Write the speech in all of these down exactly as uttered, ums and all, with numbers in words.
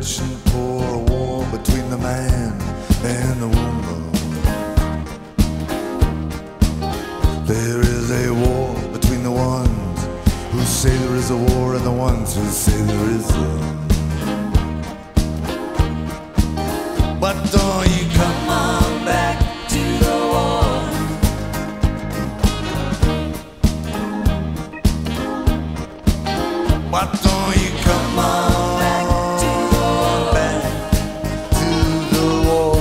rich and poor, a war between the man and the woman. There is a war between the ones who say there is a war and the ones who say there isn't. But don't you come on back to the war. Why don't you come on back to the war, back to the war?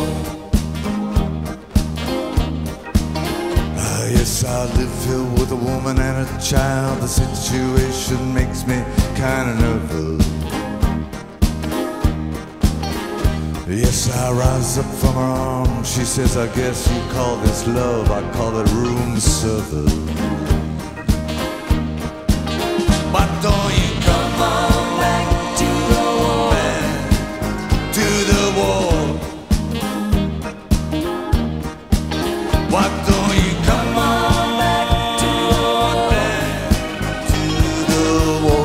Ah, yes, I live here with a woman and a child. The situation makes me kinda nervous. Yes, I rise up from her arms. She says, I guess you call this love, I call it room service. Why don't you come on back to the war, back to the war? Why don't you come on back to the war, back to the war?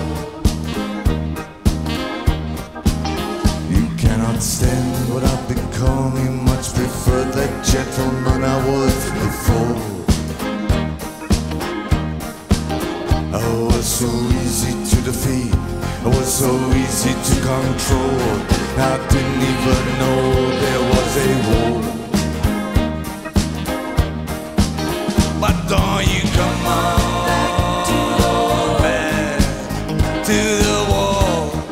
You cannot stand what I've become. You much prefer that gentleman I was before. I was so easy to defeat, I was so easy to control. I didn't even know there was a war. But don't you come on back to the war, back to the war.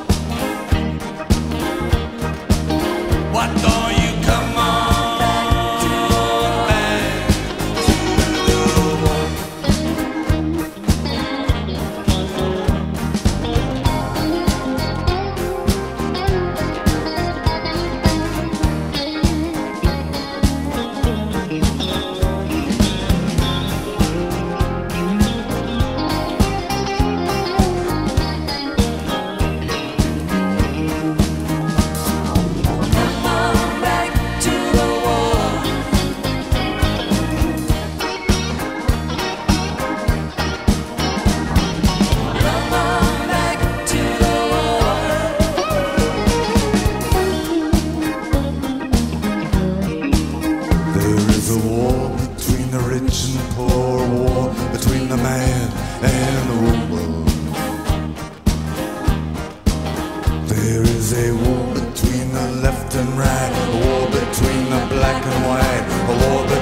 Why don't you come on back to the war, back to the war? War